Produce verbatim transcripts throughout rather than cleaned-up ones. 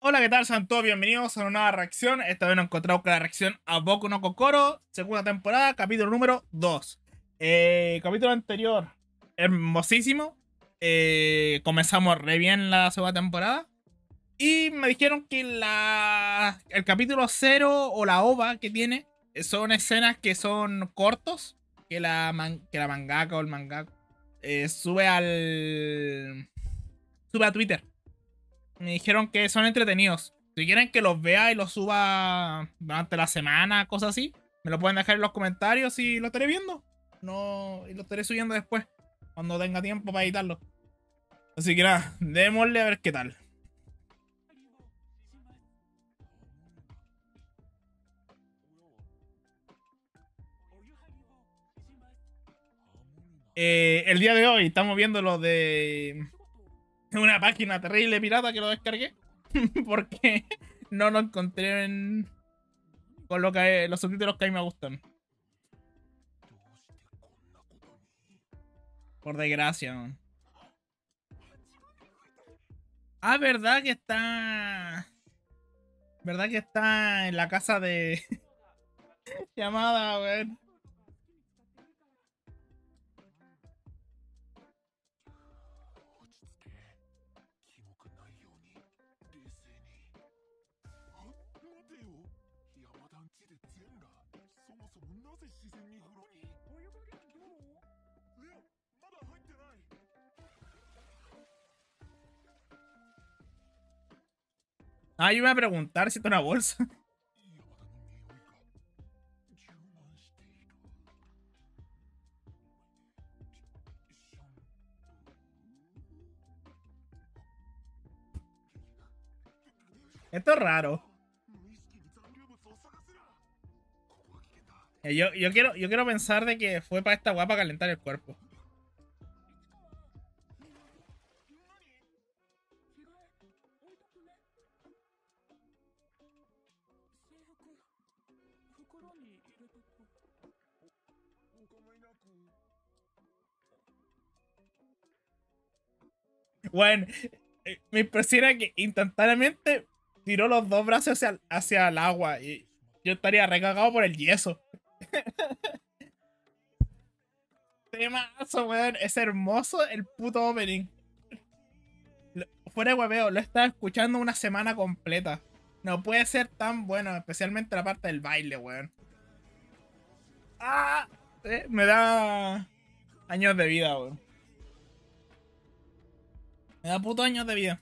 Hola, ¿qué tal? Sean todos bienvenidos a una nueva reacción. Esta vez nos encontramos con la reacción a Boku no Kokoro, segunda temporada, capítulo número dos. Eh, capítulo anterior, hermosísimo. Eh, comenzamos re bien la segunda temporada. Y me dijeron que la, el capítulo cero o la ova que tiene son escenas que son cortos. Que la, man- que la mangaka o el mangaka eh, sube al. Sube a Twitter. Me dijeron que son entretenidos. Si quieren que los vea y los suba durante la semana, cosas así, me lo pueden dejar en los comentarios y lo estaré viendo. No, y lo estaré subiendo después, cuando tenga tiempo para editarlo. Así que nada, démosle a ver qué tal. Eh, el día de hoy estamos viendo lo de una página terrible pirata que lo descargué. Porque no lo encontré en, con lo que, los subtítulos que a mí me gustan. Por desgracia, man. Ah, verdad que está. ¿Verdad que está en la casa de llamada, weón? Ah, yo me iba a preguntar si está una bolsa. Esto es raro. Eh, Yo, yo, quiero, yo quiero pensar de que fue para esta guapa calentar el cuerpo. Bueno, eh, me impresiona que instantáneamente tiró los dos brazos hacia, hacia el agua y yo estaría recagado por el yeso. Temazo, weón. Es hermoso el puto opening. Lo- Fuera de hueveo, lo he estado escuchando una semana completa. No puede ser tan bueno, especialmente la parte del baile, weón. ¡Ah! Eh, me da años de vida, weón. Me da puto años de vida.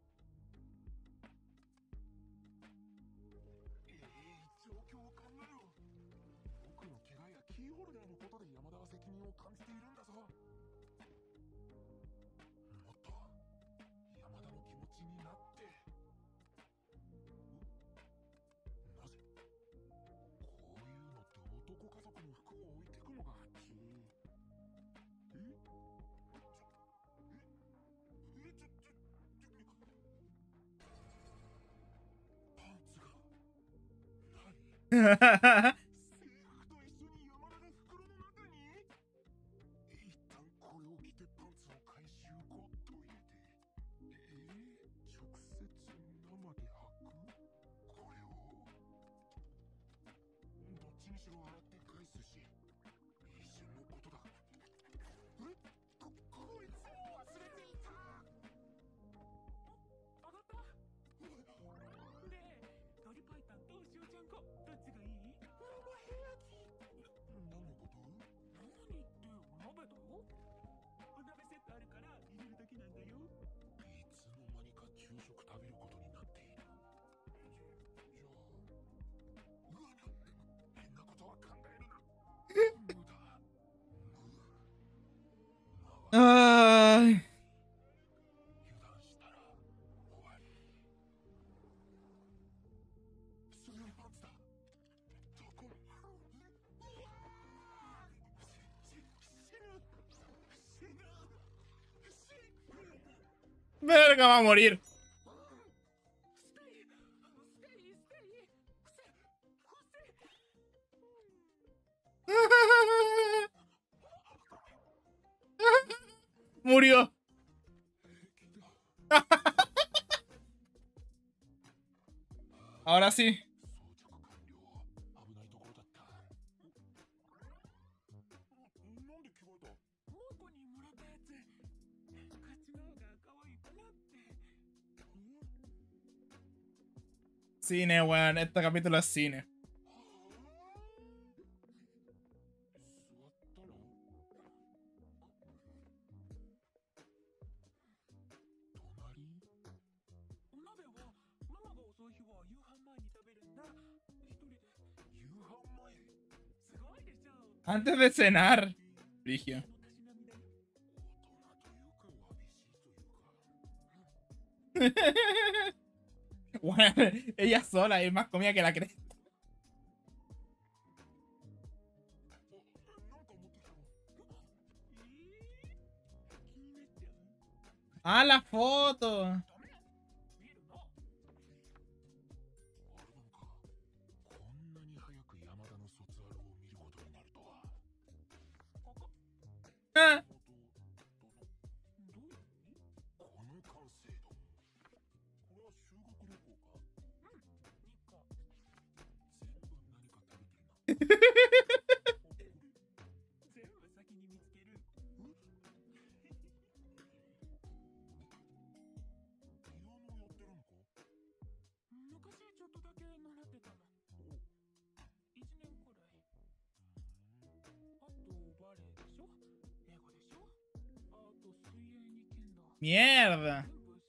Ay. Verga, va a morir. Murió. Ahora sí. Cine, weón. Este capítulo es cine. Antes de cenar. Brigio. Bueno, ella sola es más comida que la cresta. Ah, la foto. Ah. Mierda.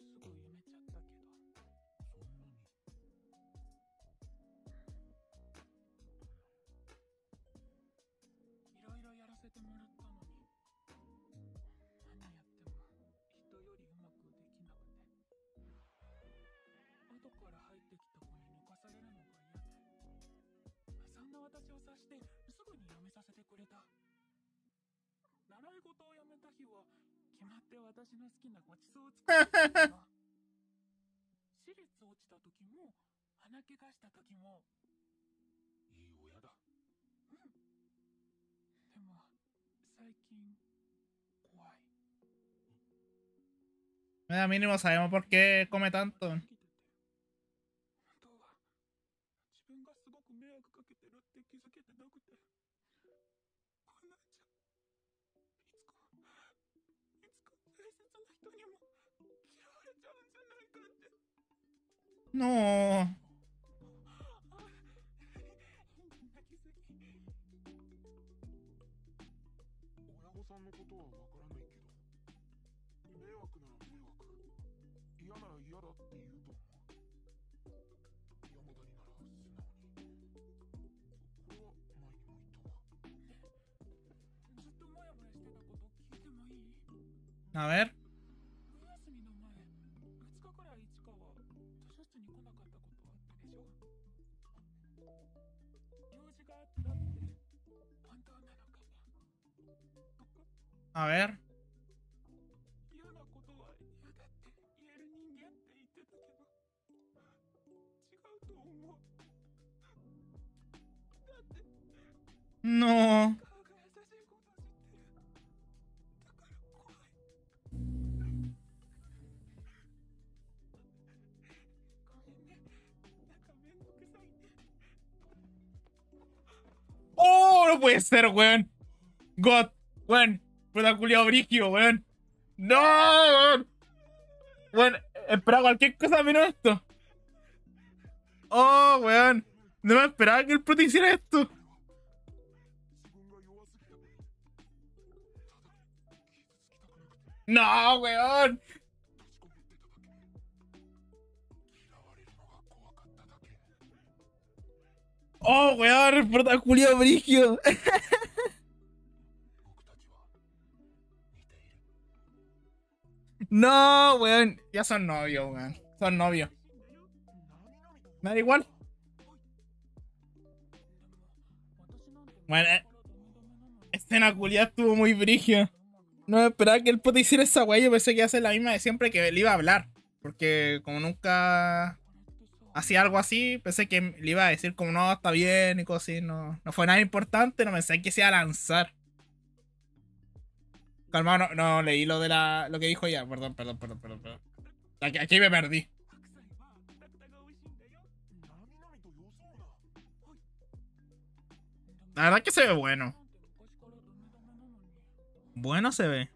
Mira, mínimo sabemos por qué come tanto. No. A ver. A ver. No. Oh, no puede ser, weón. God, weón. Puta culiao brigio, weón. No, weón. Weón, esperaba cualquier cosa menos esto. Oh, weón. No me esperaba que el prota hiciera esto. No, weón. Oh, weón, el prota culiao brigio. No, weón. Ya son novios, weón. Son novios. Me da igual. Bueno, eh, escena culiada estuvo muy brigio. No me esperaba que el puto hiciera esa weá. Yo pensé que iba a ser la misma de siempre, que le iba a hablar. Porque como nunca hacía algo así, pensé que le iba a decir como no, está bien y cosas así. No, no fue nada importante, no pensé que se iba a lanzar. Calmado, no, no leí lo de la lo que dijo ella. Perdón, perdón, perdón, perdón, perdón. Aquí, aquí me perdí. La verdad que se ve bueno. Bueno se ve.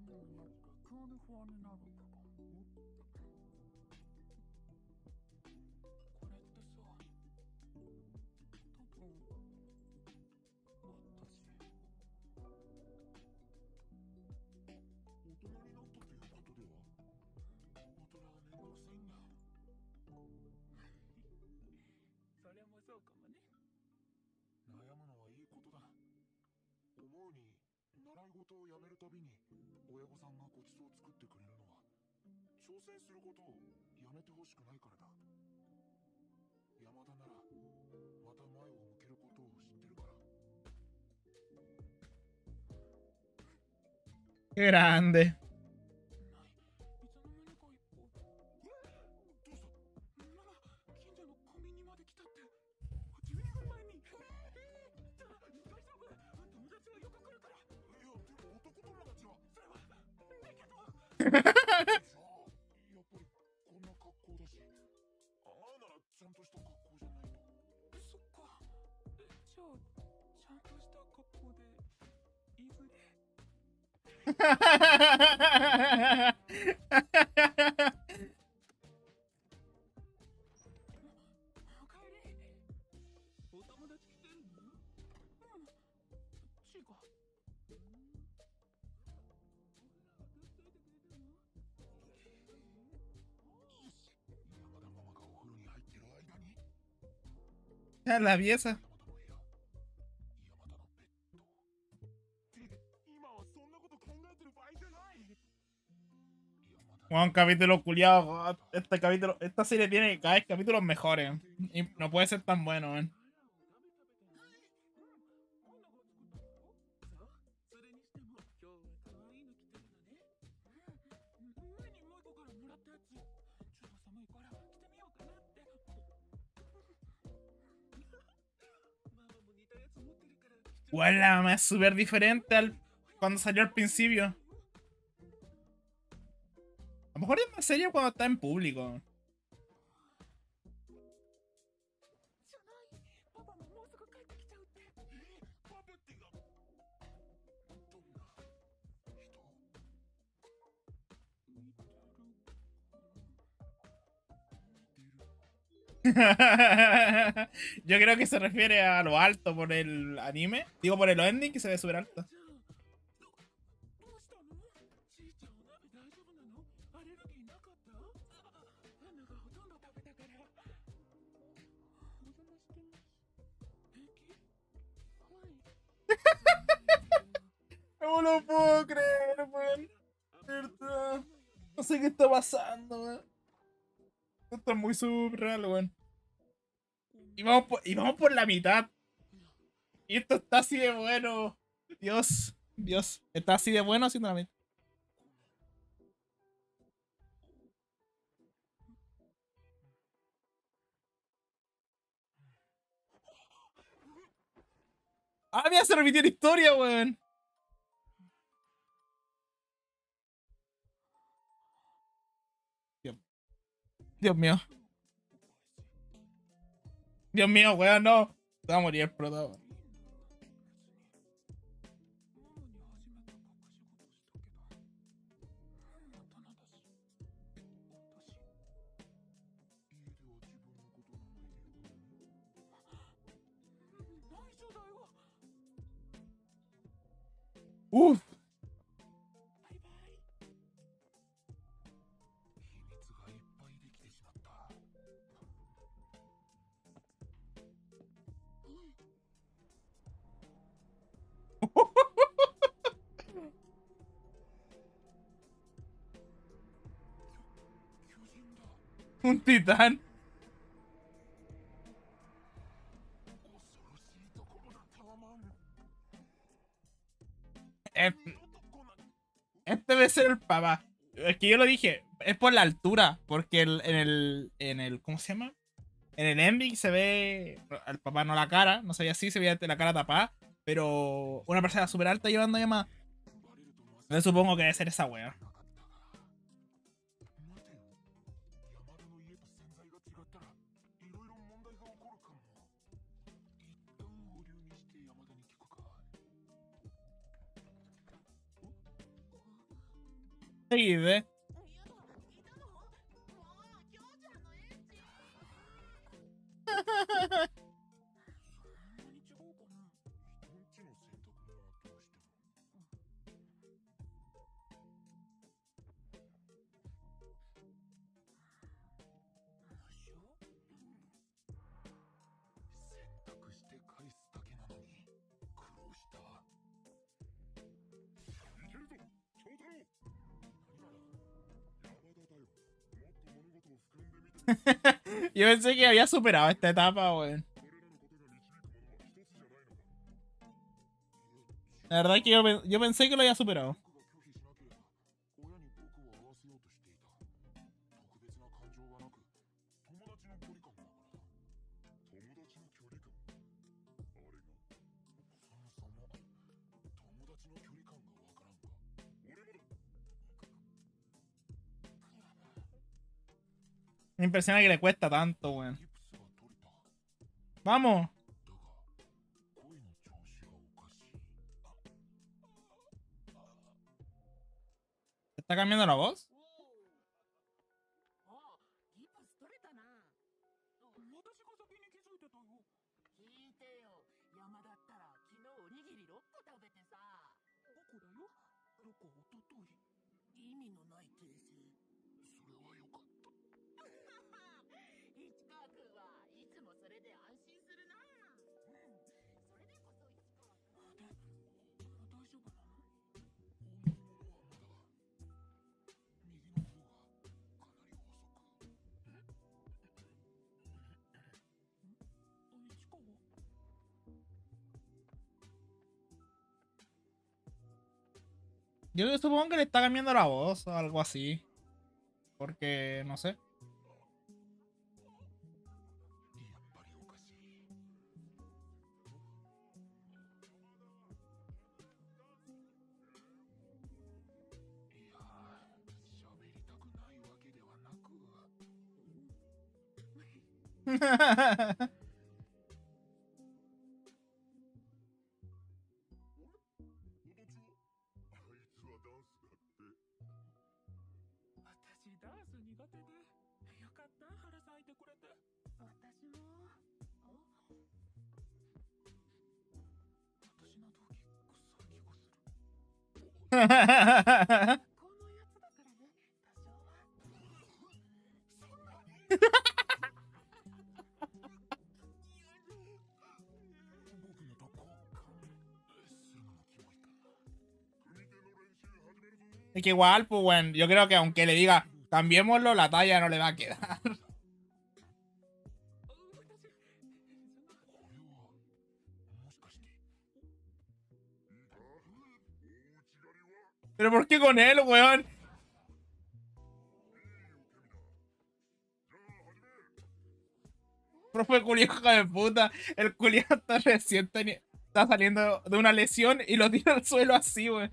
Qué grande. La pieza. Un capítulo culiado. Este capítulo, esta serie tiene cada vez capítulos mejores. Y no puede ser tan bueno, man. Bueno, la mamá es súper diferente al cuando salió al principio. A lo mejor es más serio cuando está en público. Yo creo que se refiere a lo alto por el anime. Digo, por el ending que se ve súper alto. No lo puedo creer, weón. ¿Verdad? No sé qué está pasando, weón. Esto es muy surreal, weón. Y vamos, por, y vamos por la mitad. Y esto está así de bueno. Dios, Dios. Está así de bueno haciendo la mitad. Ah, mira, se repitió la historia, weón. Dios, Dios mío. Dios mío, weón, no. Se va a morir el prota, weón. Uf. Un titán. Este, este debe ser el papá. Es que yo lo dije, es por la altura. Porque el, en el. En el. ¿Cómo se llama? En el ending se ve. Al papá no la cara, no se ve así, se ve la cara tapada. Pero una persona súper alta llevando llamadas. Yo supongo que debe ser esa wea. Sí, ve. Yo pensé que había superado esta etapa, weón. La verdad es que yo, yo pensé que lo había superado. Me impresiona que le cuesta tanto, weón. ¡Vamos! ¿Está cambiando la voz? Yo supongo que le está cambiando la voz o algo así. Porque, no sé. Es que igual, pues bueno, yo creo que aunque le diga cambiémoslo, la talla no le va a quedar. ¿Pero por qué con él, weón? Profe culiao, hijo de puta. El culiao está recién teni- está saliendo de una lesión y lo tira al suelo así, weón.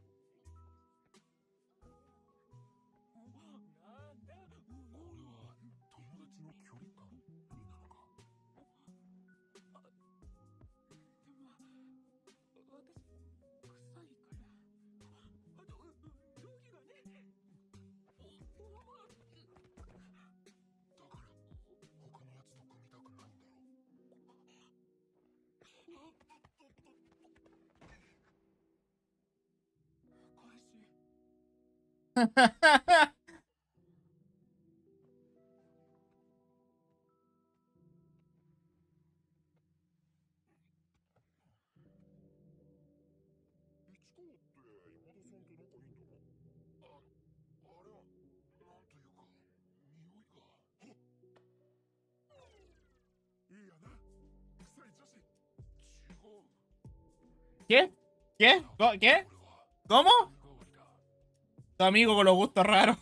¿Qué? ¿Qué? ¿Co- ¿Qué? ¿Cómo? Tu amigo con los gustos raros.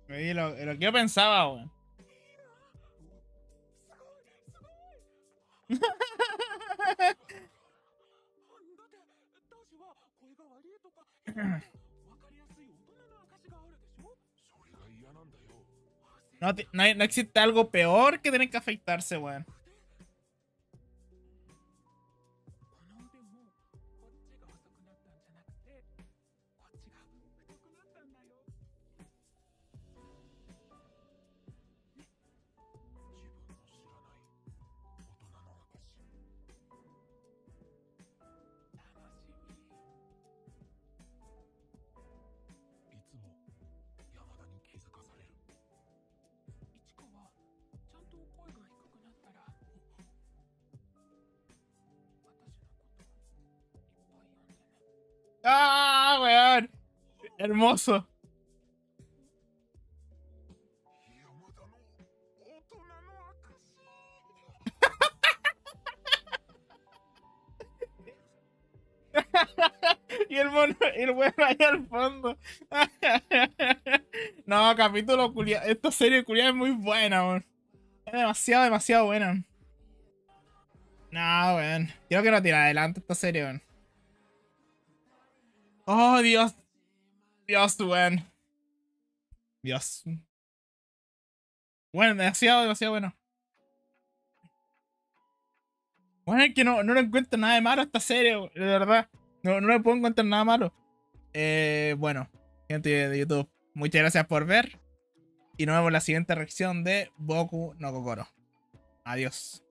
Y lo, lo que yo pensaba, weón. No, ti- no, hay- no existe algo peor que tener que afeitarse, weón. ¡Ah, weón! Hermoso. Y el mono, el weón ahí al fondo. No, capítulo culiado. Esta serie culiada es muy buena, weón. Es demasiado, demasiado buena. No, weón. Creo que no tira adelante esta serie, weón. Oh, Dios. Dios, weón. Dios. Bueno, demasiado, demasiado bueno. Bueno, es que no, no le encuentro nada de malo a esta serie, weón, de verdad. No, no le puedo encontrar nada malo. Eh, bueno, gente de YouTube, muchas gracias por ver. Y nos vemos en la siguiente reacción de Boku no Kokoro. Adiós.